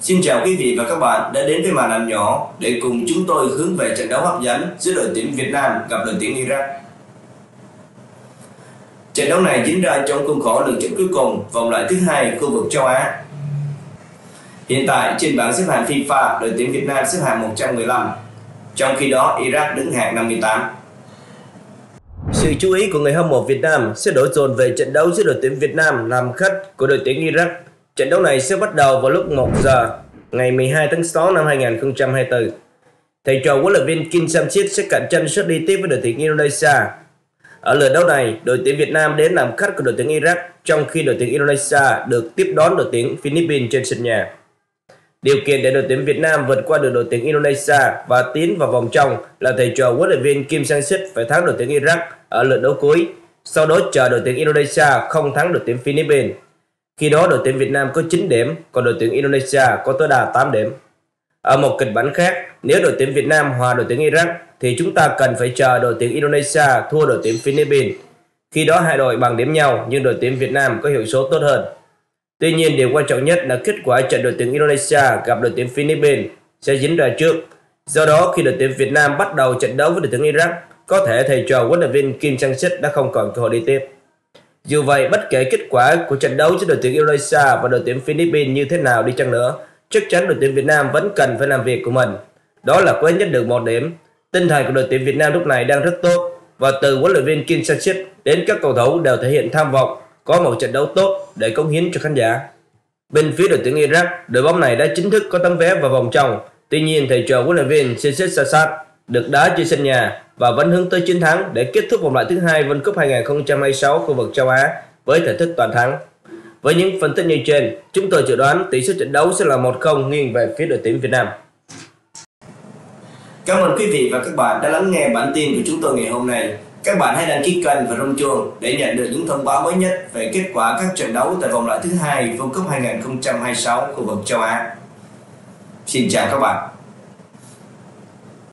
Xin chào quý vị và các bạn đã đến với màn ảnh nhỏ để cùng chúng tôi hướng về trận đấu hấp dẫn giữa đội tuyển Việt Nam gặp đội tuyển Iraq. Trận đấu này diễn ra trong khuôn khổ lượt trận cuối cùng vòng loại thứ hai khu vực châu Á. Hiện tại trên bảng xếp hạng FIFA, đội tuyển Việt Nam xếp hạng 115, trong khi đó Iraq đứng hạng 58. Sự chú ý của người hâm mộ Việt Nam sẽ đổ dồn về trận đấu giữa đội tuyển Việt Nam làm khách của đội tuyển Iraq. Trận đấu này sẽ bắt đầu vào lúc 1 giờ ngày 12 tháng 6 năm 2024. Thầy trò huấn luyện viên Kim Sang-sik sẽ cạnh tranh suất đi tiếp với đội tuyển Indonesia. Ở lượt đấu này, đội tuyển Việt Nam đến làm khách của đội tuyển Iraq, trong khi đội tuyển Indonesia được tiếp đón đội tuyển Philippines trên sân nhà. Điều kiện để đội tuyển Việt Nam vượt qua được đội tuyển Indonesia và tiến vào vòng trong là thầy trò huấn luyện viên Kim Sang-sik phải thắng đội tuyển Iraq ở lượt đấu cuối, sau đó chờ đội tuyển Indonesia không thắng đội tuyển Philippines. Khi đó đội tuyển Việt Nam có 9 điểm, còn đội tuyển Indonesia có tối đa 8 điểm. Ở một kịch bản khác, nếu đội tuyển Việt Nam hòa đội tuyển Iraq thì chúng ta cần phải chờ đội tuyển Indonesia thua đội tuyển Philippines. Khi đó hai đội bằng điểm nhau nhưng đội tuyển Việt Nam có hiệu số tốt hơn. Tuy nhiên điều quan trọng nhất là kết quả trận đội tuyển Indonesia gặp đội tuyển Philippines sẽ diễn ra trước. Do đó khi đội tuyển Việt Nam bắt đầu trận đấu với đội tuyển Iraq, có thể thầy trò huấn luyện viên Kim Sang-sik đã không còn cơ hội đi tiếp. Dù vậy, bất kể kết quả của trận đấu giữa đội tuyển Indonesia và đội tuyển Philippines như thế nào đi chăng nữa, chắc chắn đội tuyển Việt Nam vẫn cần phải làm việc của mình. Đó là quét nhất được 1 điểm. Tinh thần của đội tuyển Việt Nam lúc này đang rất tốt, và từ huấn luyện viên Kim Sang-sik đến các cầu thủ đều thể hiện tham vọng có một trận đấu tốt để cống hiến cho khán giả. Bên phía đội tuyển Iraq, đội bóng này đã chính thức có tấm vé vào vòng trong. Tuy nhiên, thầy trò huấn luyện viên Sissit Sassat được đá trên sân nhà và vẫn hướng tới chiến thắng để kết thúc vòng loại thứ hai World Cup 2026 khu vực châu Á với thể thức toàn thắng. Với những phân tích như trên, chúng tôi dự đoán tỷ số trận đấu sẽ là 1-0 nghiêng về phía đội tuyển Việt Nam. Cảm ơn quý vị và các bạn đã lắng nghe bản tin của chúng tôi ngày hôm nay. Các bạn hãy đăng ký kênh và rung chuông để nhận được những thông báo mới nhất về kết quả các trận đấu tại vòng loại thứ hai World Cup 2026 khu vực châu Á. Xin chào các bạn.